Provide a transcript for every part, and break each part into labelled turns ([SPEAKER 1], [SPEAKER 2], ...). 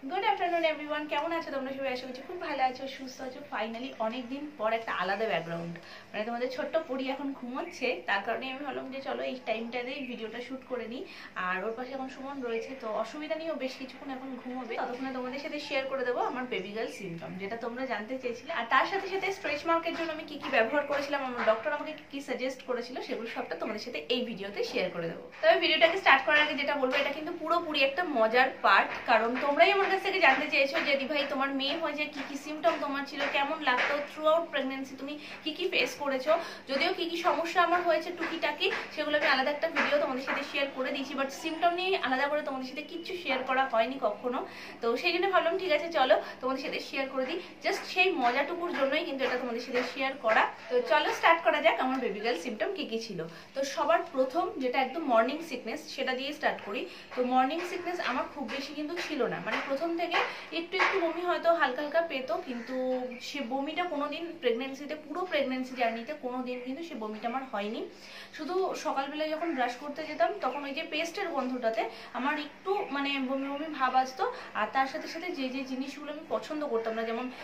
[SPEAKER 1] Good afternoon everyone, কেমন আছো তোমরা সবাই? আশা করছি খুব ভালো আছো, সুস্থ আছো। ফাইনালি অনেকদিন পর একটা আলাদা ব্যাকগ্রাউন্ড, মানে তোমাদের ছোট্ট পরি এখন ঘুমোচ্ছে, তার কারণে আমি ভাবলাম যে চলো এই টাইমটাতেই ভিডিওটা শ্যুট করে নিই। আর ওর পাশে এখন সুমন রয়েছে, তো অসুবিধা নেই, ও বেশ কিছুক্ষণ এখন ঘুমোবে, ততক্ষণে তোমাদের সাথে শেয়ার করে দেবো আমার বেবি গার্ল সিমটম, যেটা তোমরা জানতে চেয়েছিলে। আর তার সাথে সাথে স্ট্রেচ মার্কের জন্য আমি কি কি ব্যবহার করেছিলাম, আমার ডক্টর আমাকে কি সাজেস্ট করেছিল, সেগুলো সবটা তোমাদের সাথে এই ভিডিওতে শেয়ার করে দেবো। তবে ভিডিওটাকে স্টার্ট করার আগে যেটা বলবো, এটা কিন্তু পুরোপুরি একটা মজার পার্ট, কারণ তোমরাই আমার কাছ থেকে জানতে চেয়েছো যে দি ভাই তোমার মেয়ে হয়ে যে কি কি সিমটম তোমার ছিল, কেমন লাগতো থ্রু আউট প্রেগনেন্সি, তুমি কি কি ফেস করেছো। যদিও কি কি সমস্যা আমার হয়েছে টুকিটাকি, সেগুলো আমি আলাদা একটা ভিডিও তোমাদের সাথে শেয়ার করে দিয়েছি, বাট সিমটম নিয়ে আলাদা করে তোমাদের সাথে কিচ্ছু শেয়ার করা হয়নি কখনো। তো সেই জন্য ভাবলাম ঠিক আছে চলো তোমাদের সাথে শেয়ার করে দিই, জাস্ট সেই মজাটুকুর জন্যই কিন্তু এটা তোমাদের সাথে শেয়ার করা। তো চলো স্টার্ট করা যাক আমার বেবি গার্ল সিমটম কি কি ছিল। তো সবার প্রথম যেটা একদম মর্নিং সিকনেস, সেটা দিয়ে স্টার্ট করি। তো মর্নিং সিকনেস আমার খুব বেশি কিন্তু ছিল না, মানে প্রথম থেকে একটু একটু বমি হয়তো হালকা হালকা পেতো, কিন্তু সে বমিটা কোনোদিন প্রেগনেন্সিতে, পুরো প্রেগনেন্সি জার্নিতে কোনোদিন কিন্তু সে বমিটা আমার হয়নি। শুধু সকালবেলায় যখন ব্রাশ করতে যেতাম তখন ওই যে পেস্টের গন্ধটাতে আমার একটু মানে বমি বমি ভাব আসতো। আর তার সাথে সাথে যে যে জিনিসগুলো আমি পছন্দ করতাম না, যেমন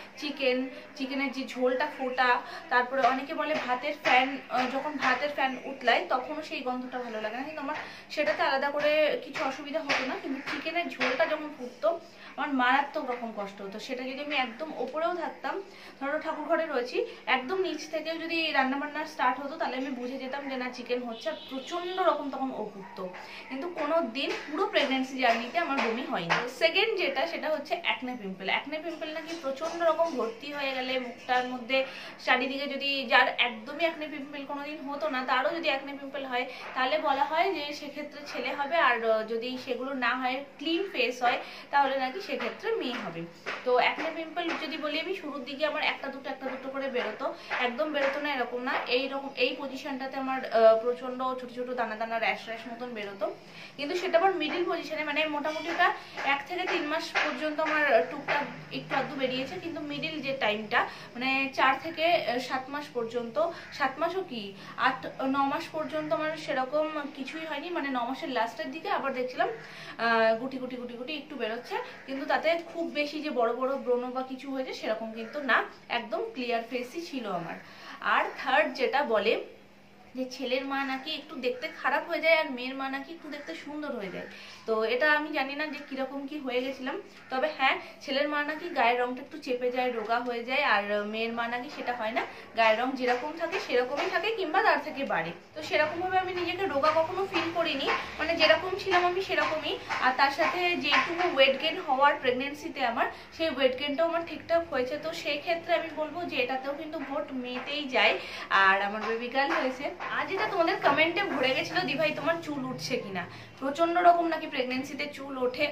[SPEAKER 1] চিকেনের যে ঝোলটা ফোটা, তারপরে অনেকে বলে ভাতের ফ্যান, যখন ভাতের ফ্যান উতলায় তখনও সেই গন্ধটা ভালো লাগে না, কিন্তু আমার সেটাতে আলাদা করে কিছু অসুবিধা হতো না, কিন্তু চিকেনের ঝোলটা যখন ফুটতো আমার মারাত্মক রকম কষ্ট হতো। সেটা যদি আমি একদম ওপরেও থাকতাম, ধরো ঠাকুর ঘরে রয়েছি, একদম নিচ থেকেও যদি রান্নাবান্না স্টার্ট হতো, তাহলে আমি বুঝে যেতাম যে না চিকেন হচ্ছে, আর প্রচন্ড রকম তখন ও ফুটতো। কিন্তু কোনো দিন পুরো প্রেগনেন্সি জার্নিতে আমার বমি হয়নি। সেকেন্ড যেটা, সেটা হচ্ছে অ্যাকনে পিম্পল। অ্যাকনে পিম্পল নাকি প্রচন্ড রকম ভর্তি হয়ে গেলে মুখটার মধ্যে চারিদিকে, যদি যার একদমই অ্যাকনে পিম্পল কোনোদিন হতো না তারও যদি অ্যাকনে পিম্পল হয়, তাহলে বলা হয় যে সেক্ষেত্রে ছেলে হবে, আর যদি সেগুলো না হয়, ক্লিন ফেস হয়, তাহলে নাকি সেক্ষেত্রে মেয়ে হবে। তো অ্যাকনে পিম্পল যদি বলি, আমি শুরুর দিকে আমার একটা দুটো করে বেরোতো, একদম বেরোতো না এরকম না, এইরকম এই পজিশনটাতে আমার প্রচন্ড ছোট ছোট দানা দানা র্যাশ মতন বেরোতো। কিন্তু সেটা আবার মিডিল পজিশনে, মানে মোটামুটি ওটা 1 থেকে 3 মাস পর্যন্ত আমার টুকটাক একটু আধটু বেরিয়েছে, কিন্তু মিডিল যে টাইমটা মানে 4 থেকে 7 মাস পর্যন্ত, 7 মাসও কি 8-9 মাস পর্যন্ত আমার সেরকম কিছুই হয়নি। মানে 9 মাসের লাস্টের দিকে আবার দেখছিলাম গুটি গুটি গুটি গুটি একটু বেরোচ্ছে, কিন্তু তাতে খুব বেশি যে বড় বড় ব্রণ বা কিছু হয়েছে সেরকম কিন্তু না, একদম ক্লিয়ার ফেসই ছিল আমার। আর থার্ড যেটা বলে যে ছেলের মা নাকি একটু দেখতে খারাপ হয়ে যায় আর মেয়ের মা নাকি একটু দেখতে সুন্দর হয়ে যায়। তো এটা আমি জানি না যে কিরকম কি হয়ে গেছিলাম, তবে হ্যাঁ ছেলের মা নাকি গায়ের রংটা একটু চেপে যায়, রোগা হয়ে যায়, আর মেয়ের মা নাকি সেটা হয় না, গায়ের রং যেরকম থাকে সেরকমই থাকে, কিংবা তার থেকে বাড়ে। তো সেরকম ভাবে আমি নিজেকে রোগা কখনো ফিল করিনি, মানে যেরকম ছিলাম আমি সেরকমই। আর তার সাথে যেটুকু ওয়েট গেইন হওয়ার প্রেগনেন্সিতে আমার, সেই ওয়েট গেইনটাও আমার ঠিকঠাক হয়েছে। তো সেই ক্ষেত্রে আমি বলবো যে এটাতেও কিন্তু ভোট মেয়েতেই যায়, আর আমার বেবি গার্ল হয়েছে। আর যেটা তোমাদের কমেন্টে ভরে গেছিল, দি ভাই তোমার চুল উঠছে কিনা, প্রচন্ড রকম নাকি প্রেগনেন্সিতে চুল ওঠে।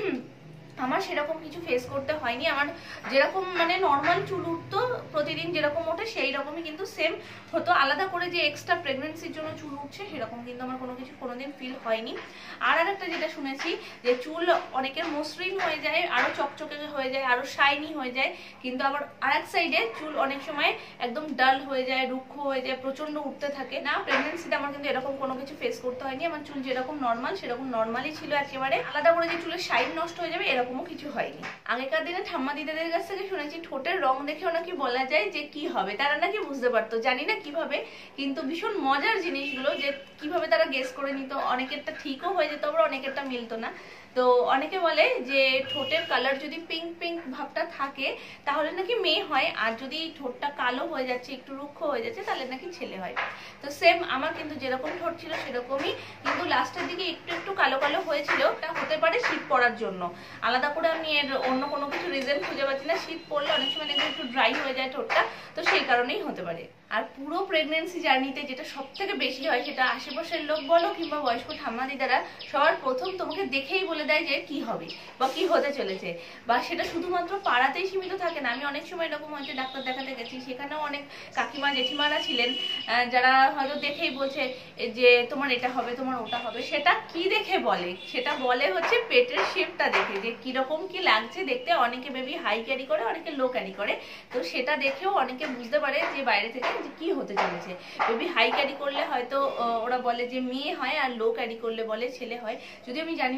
[SPEAKER 1] আমার সেরকম কিছু ফেস করতে হয়নি, আমার যেরকম মানে নর্মাল চুল উঠতো প্রতিদিন যেরকম ওঠে সেই রকমই কিন্তু সেম হতো, আলাদা করে যে এক্সট্রা প্রেগনেন্সির জন্য চুল উঠছে সেরকম কিন্তু আমার কোনো কিছু কোনোদিন ফিল হয়নি। আর একটা যেটা শুনেছি যে চুল অনেকের মসৃণ হয়ে যায়, আরো চকচকে হয়ে যায়, আরো শাইনি হয়ে যায়, কিন্তু আবার আরেক সাইডে চুল অনেক সময় একদম ডাল হয়ে যায়, রুক্ষ হয়ে যায়, প্রচন্ড উঠতে থাকে না। প্রেগনেন্সিতে আমার কিন্তু এরকম কোনো কিছু ফেস করতে হয়নি, আমার চুল যেরকম নর্মাল সেরকম নর্মালই ছিল একেবারে, আলাদা করে যে চুলের শাইন নষ্ট হয়ে যাবে এরকমও কিছু হয়নি। আগেকার দিনে ঠাম্মা দিদাদের কাছ থেকে শুনেছি ঠোঁটের রং দেখেও নাকি বলা যায় যে কি হবে, তারা নাকি বুঝতে পারতো, জানি না কিভাবে, কিন্তু ভীষণ মজার জিনিসগুলো যে কিভাবে তারা গেস করে নিত। অনেকেরটা ঠিকও হয়ে যেত, আবার অনেকেরটা মিলতো না। তো অনেকে বলে যে ঠোঁটের কালার যদি পিঙ্ক পিঙ্ক ভাবটা থাকে তাহলে নাকি মেয়ে হয়, আর যদি ঠোঁটটা কালো হয়ে যাচ্ছে, একটু রুক্ষ হয়ে যাচ্ছে, তাহলে নাকি ছেলে হয়। তো সেম আমার কিন্তু যেরকম ঠোঁট ছিল সেরকমই, কিন্তু লাস্টের দিকে একটু একটু কালো কালো হয়েছিল, এটা হতে পারে শীত পড়ার জন্য, আলাদা করে আমি এর অন্য কোনো কিছু রিজন খুঁজে পাচ্ছি না। শীত পড়লে অনেক সময় দেখবে একটু ড্রাই হয়ে যায় ঠোঁটটা, তো সেই কারণেই হতে পারে। আর পুরো প্রেগনেন্সি জার্নিতে যেটা সব থেকে বেশি হয়, সেটা আশেপাশের লোক বলো কিংবা বয়স্ক ঠাম্মা দিদারা সবার প্রথম তোমাকে দেখেই বলে দেয় যে কি হবে বা কি হতে চলেছে। বা সেটা শুধুমাত্র পাড়াতেই সীমিত থাকে না, আমি অনেক সময় এরকম হয়তো ডাক্তার দেখাতে গেছি, সেখানেও অনেক কাকিমা জেঠিমারা ছিলেন যারা হয়তো দেখেই বলছে যে তোমার এটা হবে, তোমার ওটা হবে। সেটা কি দেখে বলে, সেটা বলে হচ্ছে পেটের শেপটা দেখে, যে কিরকম কি লাগছে দেখতে। অনেকে বেবি হাই ক্যারি করে, অনেকে লো ক্যারি করে, তো সেটা দেখেও অনেকে বুঝতে পারে যে বাইরে থেকে যে কি হতে চলেছে। বেবি হাই ক্যারি করলে হয়তো ওরা বলে যে মেয়ে হয়, আর লো ক্যারি করলে বলে ছেলে হয়। যদি আমি জানি না যে কোন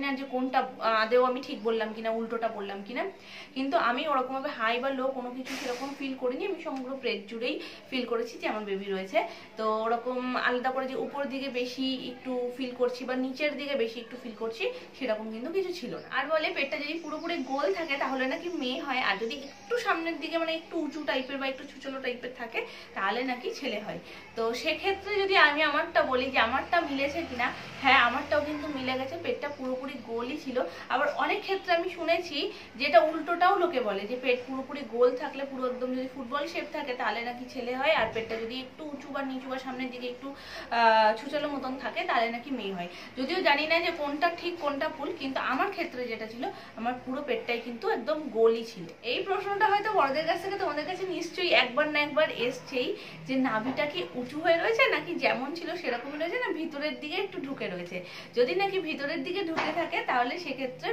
[SPEAKER 1] কোনটা আদেও আমি ঠিক বললাম কিনা, উল্টোটা বললাম কিনা। কিন্তু আমি ওরকমভাবে হাই বা লো কোনো কিছু সেরকম ফিল করিনি, আমি সমগ্র পেট জুড়েই ফিল করেছি যে আমার বেবি রয়েছে। তো ওরকম আলাদা করে যে উপর দিকে বেশি একটু ফিল করছি বা নিচের দিকে বেশি একটু ফিল করছি সেরকম কিন্তু কিছু ছিল না। আর বলে পেটটা যদি পুরোপুরি গোল থাকে তাহলে নাকি মেয়ে হয়, আর যদি একটু সামনের দিকে মানে একটু উঁচু টাইপের বা একটু ছুচলো টাইপের থাকে তাহলে নাকি ছেলে হয়। তো সেক্ষেত্রে যদি আমি আমারটা বলি যে আমারটা মিলেছে কিনা, হ্যাঁ আমারটাও কিন্তু মিলে গেছে, পেটটা পুরোপুরি গোলই ছিল। আবার অনেক ক্ষেত্রে আমি শুনেছি যেটা উল্টোটাও লোকে বলে যে পেট পুরোপুরি গোল থাকলে, পুরো একদম যদি ফুটবল শেপ থাকে তাহলে নাকি ছেলে হয়, আর পেটটা যদি একটু উঁচু বা নিচু বা সামনের দিকে একটু ছুচালো মতন থাকে তাহলে নাকি মেয়ে হয়। যদিও জানি না যে কোনটা ঠিক কোনটা ভুল, কিন্তু আমার ক্ষেত্রে যেটা ছিল আমার পুরো পেটটাই কিন্তু একদম গোলই ছিল। এই প্রশ্নটা হয়তো বড়দের কাছ থেকে তোমাদের কাছে নিশ্চয়ই একবার না একবার এসছেই যে নাভিটা কি উঁচু হয়ে রয়েছে নাকি যেমন ছিল সেরকমই রয়েছে, না ভিতরের দিকে একটু ঢুকে রয়েছে। যদি নাকি ভিতরের দিকে ঢুকে থাকে তাহলে সেক্ষেত্রে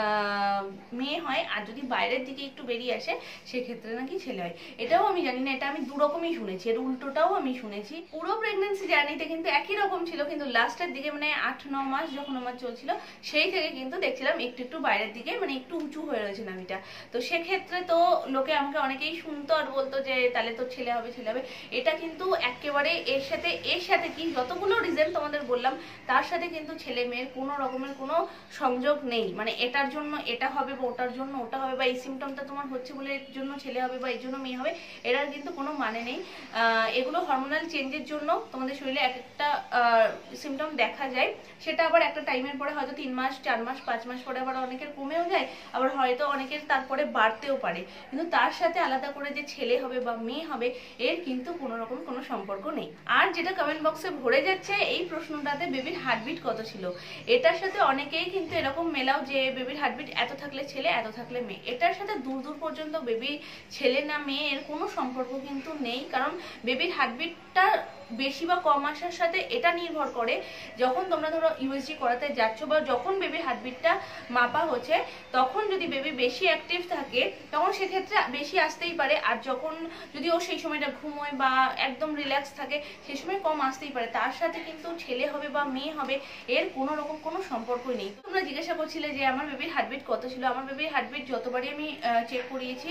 [SPEAKER 1] মেয়ে হয়, আর যদি বাইরের দিকে একটু বেরিয়ে আসে সেক্ষেত্রে নাকি ছেলে হয়। এটাও আমি জানি না, এটা আমি দুরকমই শুনেছি, এর উল্টোটাও আমি শুনেছি। পুরো প্রেগনেন্সি জার্নিতে কিন্তু একই রকম ছিল, কিন্তু লাস্টের দিকে মানে 8-9 মাস যখন আমার চলছিল সেই থেকে কিন্তু দেখছিলাম একটু একটু বাইরের দিকে মানে একটু উঁচু হয়ে রয়েছে নাভিটা। তো সেক্ষেত্রে তো লোকে আমাকে অনেকেই শুনতো আর বলতো যে তাহলে তো ছেলে হবে ছেলে হবে। এটা কিন্তু একেবারে এর সাথে কি যতগুলো রিজন তোমাদের বললাম তার সাথে কিন্তু ছেলে মেয়ের কোনো রকমের কোনো সংযোগ নেই। মানে এটার জন্য এটা হবে বা ওটার জন্য ওটা হবে, বা এই সিমটমটা তোমার হচ্ছে বলে এর জন্য ছেলে হবে বা এর জন্য মেয়ে হবে, এটার কিন্তু কোনো মানে নেই। এগুলো হরমোনাল চেঞ্জের জন্য তোমাদের শরীরে এক একটা সিমটম দেখা যায়, সেটা আবার একটা টাইমের পরে হয়তো 3 মাস 4 মাস 5 মাস পরে আবার অনেকের কমেও যায়, আবার হয়তো অনেকের তারপরে বাড়তেও পারে। কিন্তু তার সাথে আলাদা করে যে ছেলে হবে বা মেয়ে হবে এর কিন্তু কোনো রকম কোনো সম্পর্ক নেই। আর যেটা কমেন্ট বক্সে ভরে যাচ্ছে এই প্রশ্নটাতে বেবির হার্টবিট কত ছিল, এটার সাথে অনেকেই কিন্তু এরকম মেলাও যে বেবির হার্টবিট এত থাকলে ছেলে এত থাকলে মেয়ে। এটার সাথে দূর দূর পর্যন্ত বেবি ছেলে না মেয়ে এর কোনো সম্পর্ক কিন্তু নেই। কারণ বেবির হার্টবিটটা বেশি বা কম আসার সাথে এটা নির্ভর করে যখন তোমরা ধরো ইউএসজি করাতে যাচ্ছ বা যখন বেবির হার্টবিটটা মাপা হচ্ছে তখন যদি বেবি বেশি অ্যাক্টিভ থাকে তখন সেক্ষেত্রে বেশি আসতেই পারে, আর যখন যদি ও সেই সময়টা ঘুমোয় বা একদম রিল্যাক্স থাকে সেই সময় কম আসতেই পারে। তার সাথে কিন্তু ছেলে হবে বা মেয়ে হবে এর কোনো রকম কোনো সম্পর্কই নেই। তোমরা জিজ্ঞাসা করছিলে যে আমার বেবির হার্টবিট কত ছিল, আমার বেবির হার্টবিট যতবারই আমি চেক করিয়েছি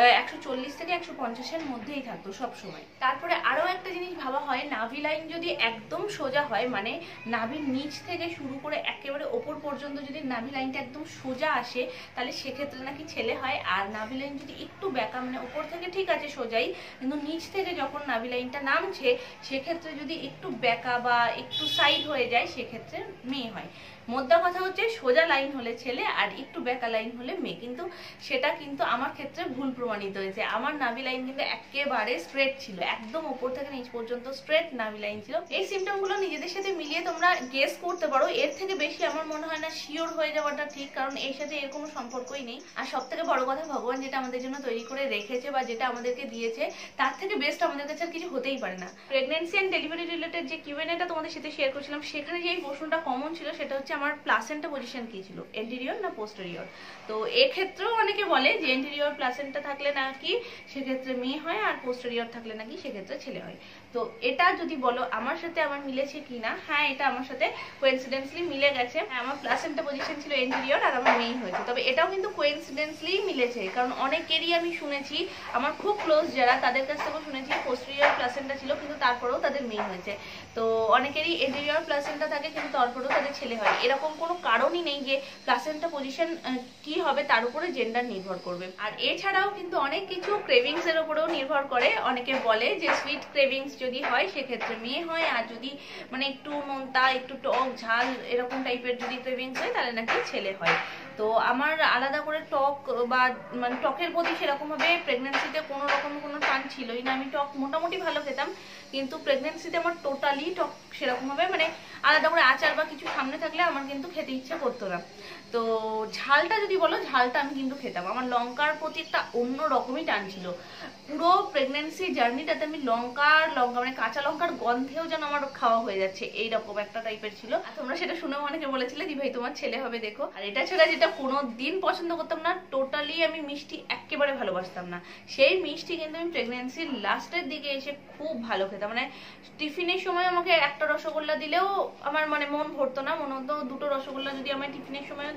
[SPEAKER 1] 140 থেকে 150-এর মধ্যেই থাকতো সব সময়। তারপরে আরো একটা জিনিস ভাবা হয়, নাভি লাইন যদি একদম সোজা হয় মানে নাভির নিচ থেকে শুরু করে একেবারে ওপর পর্যন্ত যদি নাভি লাইনটা একদম সোজা আসে তাহলে সেক্ষেত্রে নাকি ছেলে হয়। আর নাভি লাইন যদি একটু বেঁকা মানে ওপর থেকে ঠিক আছে সোজাই, কিন্তু নিচ থেকে যখন নাভি লাইনটা নামছে সেক্ষেত্রে যদি একটু বেঁকা বা একটু সাইড হয়ে যায় সেক্ষেত্রে মেয়ে হয়। মোদ্দা কথা হচ্ছে সোজা লাইন হলে ছেলে আর একটু বেঁকা লাইন হলে মেয়ে, কিন্তু সেটা কিন্তু আমার ক্ষেত্রে ভুল প্রমাণিত হয়েছে। আমার নাভি লাইন কিন্তু একেবারে স্ট্রেট ছিল, একদম উপর থেকে নিচ পর্যন্ত স্ট্রেট নাভি লাইন ছিল। এই সিমটমগুলো নিজেদের সাথে মিলিয়ে তোমরা গেস করতে পারো, এর থেকে বেশি আমার মনে হয় না শিওর হয়ে যাওয়াটা ঠিক, কারণ এর সাথে এর কোনো সম্পর্কই নেই। আর সব থেকে বড় কথা, ভগবান যেটা আমাদের জন্য তৈরি করে রেখেছে বা যেটা আমাদেরকে দিয়েছে তার থেকে বেস্ট আমাদের কাছে আর কিছু হতেই পারে না। প্রেগনেন্সি এন্ড ডেলিভারি রিলেটেড যে কিউএনএটা তোমাদের সাথে শেয়ার করছিলাম সেখানে যে এই প্রশ্নটা কমন ছিল সেটা হচ্ছে আমার প্লাসেন্টা পজিশন কি ছিল, এন্টেরিয়র না পোস্টেরিয়র। তো এক্ষেত্রেও অনেকে বলে যে এন্টেরিয়র প্লাসেন্টা থাকলে নাকি সেক্ষেত্রে মেয়ে হয় আর পোস্টেরিয়র থাকলে নাকি সেক্ষেত্রে ছেলে হয়। তো এটা যদি বলো আমার সাথে আমার মিলেছে কিনা, হ্যাঁ এটা আমার সাথে কোইন্সিডেন্টলি মিলে গেছে। আমার প্লাসেন্টা পজিশন ছিল এন্টেরিয়র আর আমার মেয়ে হয়েছে, তবে এটাও কিন্তু কোইন্সিডেন্টলি মিলেছে, কারণ অনেকেরই আমি শুনেছি আমার খুব ক্লোজ যারা তাদের কাছ থেকেও শুনেছি পোস্টেরিয়র প্লাসেন্টা ছিল কিন্তু তারপরেও তাদের মেয়ে হয়েছে। তো অনেকেরই এন্টেরিয়র প্লাসেন্টা থাকে কিন্তু তারপরেও তাদের ছেলে হয়। এরকম কোনো কারণই নেই যে প্লাসেন্টা পজিশন কি হবে তার উপরে জেন্ডার নির্ভর করবে। আর এছাড়াও কিন্তু অনেক কিছু ক্রেভিংস এর উপরেও নির্ভর করে। অনেকে বলে যে সুইট ক্রেভিংস যদি হয় সেক্ষেত্রে মেয়ে হয়, আর যদি মানে একটু নোনতা একটু টক ঝাল এরকম টাইপের যদি ক্রেভিংস হয় তাহলে নাকি ছেলে হয়। তো আমার আলাদা করে টক বা মানে টকের প্রতি সেরকম ভাবে প্রেগনেন্সিতে কোনো রকম কোনো টান ছিলই না। আমি টক মোটামুটি ভালো খেতাম, কিন্তু প্রেগনেন্সিতে আমার টোটালি টক সেরকম ভাবে মানে আলাদা করে আচার বা কিছু সামনে থাকলে আমার কিন্তু খেতে ইচ্ছে করতো না। তো ঝালটা যদি বলো ঝালটা আমি কিন্তু খেতাম, আমার লঙ্কার প্রতি একটা অন্য রকমই টান ছিল। পুরো প্রেগনেন্সি জার্নিটাতে আমি লঙ্কা মানে কাঁচা লঙ্কার গন্ধেও যেন আমার খাওয়া হয়ে যাচ্ছে এইরকম একটা টাইপের ছিল। আর তোমরা সেটা শুনেও অনেকে বলেছিলে দি ভাই তোমার ছেলে হবে দেখো। আর এটা ছাড়া যেটা কোনো দিন পছন্দ করতাম না, টোটালি আমি মিষ্টি একেবারে ভালোবাসতাম না। সেই মিষ্টি কিন্তু আমি প্রেগনেন্সির লাস্টের দিকে এসে খুব ভালো খেতাম। মানে টিফিনের সময় আমাকে একটা রসগোল্লা দিলেও আমার মানে মন ভরতো না, মনে হতো দুটো রসগোল্লা যদি আমার টিফিনের সময়ও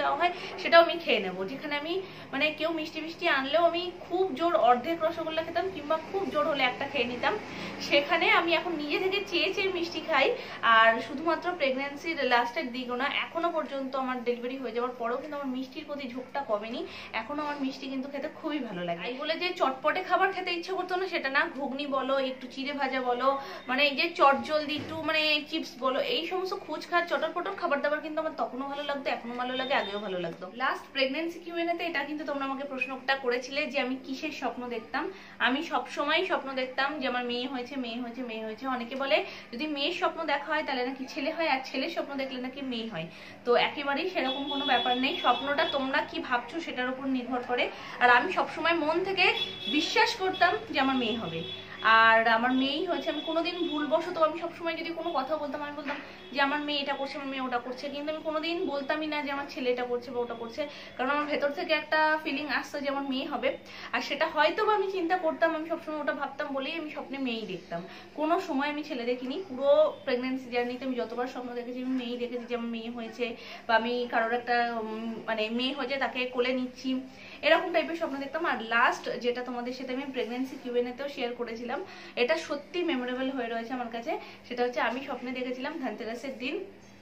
[SPEAKER 1] দেওয়া হয় সেটাও আমি খেয়ে নেবো। যেখানে আমি মানে কেউ মিষ্টি মিষ্টি আনলেও আমি খুব জোর অর্ধেক রসগোল্লা খেতাম কিংবা খুব জোর হলে একটা খেয়ে নিতাম, সেখানে আমি এখন নিজে থেকে চেয়ে চেয়ে মিষ্টি খাই। আর শুধুমাত্র প্রেগনেন্সির লাস্টের দিকও না, এখনো পর্যন্ত আমার ডেলিভারি হয়ে যাওয়ার পরেও কিন্তু আমার মিষ্টির প্রতি ঝোঁকটা কমেনি, এখনো আমার মিষ্টি কিন্তু খেতে খুবই ভালো লাগে। এই বলে যে চটপটে খাবার খেতে ইচ্ছে করতো না সেটা না, ঘুগনি বলো, একটু চিড়ে ভাজা বলো, মানে এই যে চটজলদি একটু মানে চিপস বলো, এই সমস্ত খুচখাচ চটপটর খাবার দাবার কিন্তু আমার তখনও ভালো লাগতো, এখনো ভালো লাগে, আগেও ভালো লাগতো। লাস্ট প্রেগনেন্সি কিউএনএতে এটা কিন্তু তোমরা আমাকে প্রশ্নটা করেছিলে যে আমি কিসের স্বপ্ন দেখতাম। আমি সবসময় স্বপ্ন দেখতাম যে আমার মেয়ে হয়েছে মেয়ে হয়েছে মেয়ে হয়েছে। অনেকে বলে যদি মেয়ের স্বপ্ন দেখা হয় তাহলে নাকি ছেলে হয়, আর ছেলের স্বপ্ন দেখলে নাকি মেয়ে হয়। তো একেবারেই সেরকম কোনো ব্যাপার নেই, স্বপ্নটা তোমরা কি ভাবছো সেটার উপর নির্ভর করে। আর আমি সবসময় মন থেকে বিশ্বাস করতাম যে আমার মেয়ে হবে, আর আমার মেয়েই হয়েছে। আমি কোনোদিন ভুলবশত আমি সবসময় যদি কোনো কথা বলতাম আমি বলতাম যে আমার মেয়ে এটা করছে, আমার মেয়ে ওটা করছে, কিন্তু আমি কোনোদিন বলতামই না যে আমার ছেলে এটা করছে বা ওটা করছে, কারণ আমার ভেতর থেকে একটা ফিলিং আসতো যে আমার মেয়ে হবে। আর সেটা হয়তো বা আমি চিন্তা করতাম, আমি সবসময় ওটা ভাবতাম বলেই আমি স্বপ্নে মেয়েই দেখতাম, কোনো সময় আমি ছেলে দেখিনি। পুরো প্রেগনেন্সি জার্নিতে আমি যতবার স্বপ্ন দেখেছি আমি মেয়েই দেখেছি যে আমার মেয়ে হয়েছে, বা আমি কারোর একটা মানে মেয়ে হয়েছে তাকে কোলে নিচ্ছি, এরকম টাইপের স্বপ্ন দেখতাম। আর লাস্ট যেটা তোমাদের সাথে আমি প্রেগনেন্সি কিউএনএতেও শেয়ার করেছিলাম, এটা সত্যি মেমোরেবল হয়ে রয়েছে আমার কাছে। সেটা হচ্ছে আমি স্বপ্নে দেখেছিলাম ধনতেরাসের দিন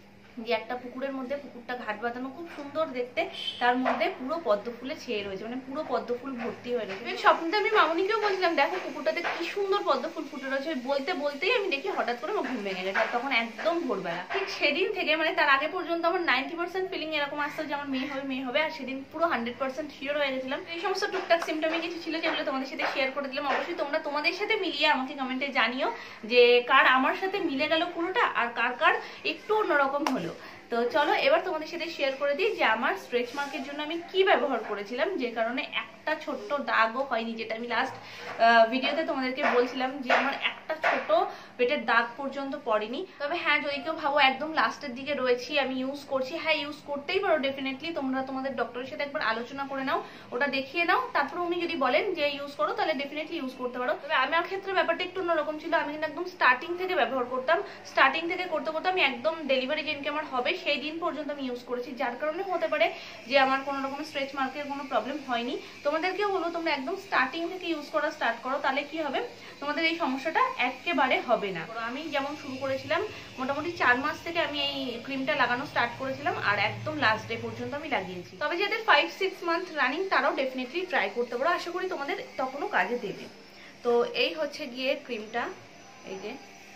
[SPEAKER 1] যে একটা পুকুরের মধ্যে, পুকুরটা ঘাট বাঁধানো, খুব সুন্দর দেখতে, তার মধ্যে পুরো পদ্ম ফুলে ছেয়ে রয়েছে, মানে পুরো পদ্ম ফুল ভর্তি হয়ে রয়েছে। স্বপ্নটা আমি মামনিকেও বলছিলাম দেখো পুকুরটাতে কি সুন্দর পদ্ম ফুল ফুটে রয়েছে, বলতে বলতেই আমি দেখি হঠাৎ করে আমার ঘুম ভেঙে গেছে, আর তখন একদম ভোরবেলা। ঠিক সেদিন থেকে মানে তার আগে পর্যন্ত আমার 90% ফিলিং এরকম আসতো যে আমার মেয়ে হবে মেয়ে হবে, আর সেদিন পুরো 100% শিওর হয়ে গেছিলাম। এই সমস্ত টুকটাক সিমটমে কিছু ছিল যেগুলো তোমাদের সাথে শেয়ার করে দিলাম। অবশ্যই তোমরা তোমাদের সাথে মিলিয়ে আমাকে কমেন্টে জানিও যে কার আমার সাথে মিলে গেল পুরোটা, আর কার কার একটু অন্যরকম হলো। তো চলো এবার তোমাদের সাথে শেয়ার করে দিই যে আমার স্ট্রেচ মার্কের জন্য আমি কি ব্যবহার করেছিলাম, যে কারণে একটা ছোট্ট দাগও হয়নি, যেটা আমি লাস্ট ভিডিওতে তোমাদেরকে বলছিলাম যে আমার একটা ছোট পেটের দাগ পর্যন্ত পড়েনি। তবে হ্যাঁ, যদি কেউ ভাবো একদম লাস্টের দিকে রয়েছি আমি ইউজ করছি, হ্যাঁ ইউজ করতেই পারো ডেফিনেটলি। তোমরা তোমাদের ডক্টরের সাথে একবার আলোচনা করে নাও, ওটা দেখিয়ে নাও, তারপর উনি যদি বলেন যে ইউজ করো তাহলে ডেফিনেটলি ইউজ করতে পারো। তবে আমার ক্ষেত্রে ব্যাপারটা একটু অন্যরকম ছিল, আমি কিন্তু একদম স্টার্টিং থেকে ব্যবহার করতাম, স্টার্টিং থেকে করতে করতে আমি একদম ডেলিভারি যেদিনকে আমার হবে সেই দিন পর্যন্ত আমি ইউজ করেছি, যার কারণে হতে পারে যে আমার কোনো রকম স্ট্রেচ মার্কের কোনো প্রবলেম হয়নি। তোমাদেরকেও বলবো তোমরা একদম স্টার্টিং থেকে ইউজ করা স্টার্ট করো, তাহলে কি হবে তোমাদের এই সমস্যাটা একেবারে হবে না। আমি যেমন শুরু করেছিলাম মোটামুটি 4 মাস থেকে আমি এই ক্রিমটা লাগানো স্টার্ট করেছিলাম, আর একদম লাস্ট ডে পর্যন্ত আমি লাগিয়েছি। তবে যাদের 5-6 মান্থ রানিং তারাও ডেফিনেটলি ট্রাই করতে পারো, আশা করি তোমাদের তখনও কাজে দেবে। তো এই হচ্ছে গিয়ে ক্রিমটা, এই যে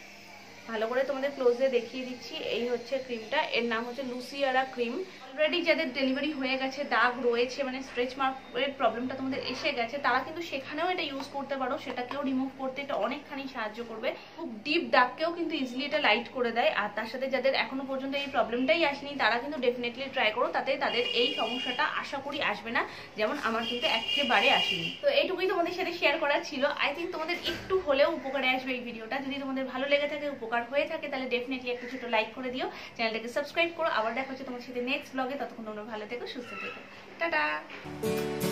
[SPEAKER 1] ভালো করে তোমাদের ক্লোজে দেখিয়ে দিচ্ছি, এই হচ্ছে ক্রিমটা, এর নাম হচ্ছে লুসিয়ারা ক্রিম। অলরেডি যাদের ডেলিভারি হয়ে গেছে, দাগ রয়েছে, মানে স্ট্রেচ মার্কের প্রবলেমটা তোমাদের এসে গেছে, তারা কিন্তু সেখানেও এটা ইউজ করতে পারো, সেটাকেও রিমুভ করতে এটা অনেকখানি সাহায্য করবে। খুব ডিপ দাগকেও কিন্তু ইজিলি এটা লাইট করে দেয়। আর তার সাথে যাদের এখনো পর্যন্ত এই প্রবলেমটাই আসেনি তারা কিন্তু ডেফিনেটলি ট্রাই করো, তাতে তাদের এই সমস্যাটা আশা করি আসবে না, যেমন আমার কিন্তু একেবারে আসেনি। তো এইটুকুই তোমাদের সাথে শেয়ার করা ছিল। আই থিঙ্ক তোমাদের একটু হলেও উপকারে আসবে এই ভিডিওটা। যদি তোমাদের ভালো লেগে থাকে, উপকার হয়ে থাকে, তাহলে ডেফিনেটলি একটা ছোট লাইক করে দিও, চ্যানেলটাকে সাবস্ক্রাইব করো। আবার দেখা হচ্ছে তোমার সাথে নেক্সট ব্লগে, ততক্ষণ তোমরা ভালো থেকো, সুস্থ থেকো, টাটা।